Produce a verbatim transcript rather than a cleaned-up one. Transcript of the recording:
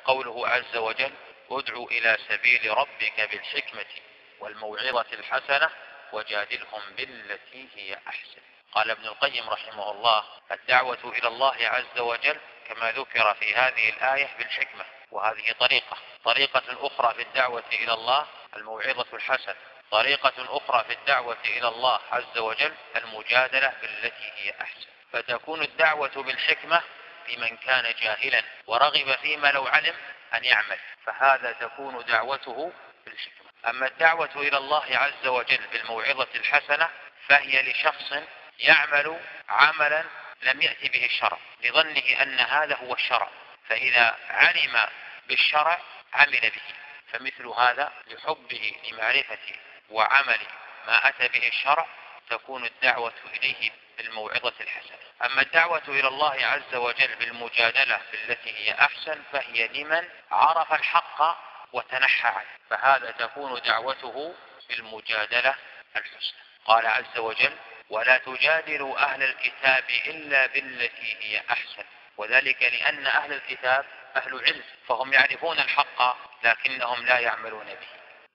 قوله عز وجل ادع إلى سبيل ربك بالحكمة والموعظة الحسنة وجادلهم بالتي هي أحسن. قال ابن القيم رحمه الله الدعوة إلى الله عز وجل كما ذكر في هذه الآية بالحكمة، وهذه طريقة طريقة أخرى في الدعوة إلى الله الموعظة الحسنة، طريقة أخرى في الدعوة إلى الله عز وجل المجادلة بالتي هي أحسن. فتكون الدعوة بالحكمة لمن كان جاهلا ورغب فيما لو علم أن يعمل، فهذا تكون دعوته بالحكمة. أما الدعوة إلى الله عز وجل بالموعظة الحسنة فهي لشخص يعمل عملا لم يأتي به الشرع لظنه أن هذا هو الشرع، فإذا علم بالشرع عمل به، فمثل هذا لحبه لمعرفة وعمل ما أتى به الشرع تكون الدعوة إليه بالموعظة الحسنة. أما الدعوة إلى الله عز وجل بالمجادلة بالتي هي أحسن فهي لمن عرف الحق وتنحى عنه، فهذا تكون دعوته بالمجادلة الحسنى. قال عز وجل ولا تجادلوا أهل الكتاب إلا بالتي هي أحسن، وذلك لأن أهل الكتاب أهل علم فهم يعرفون الحق لكنهم لا يعملون به.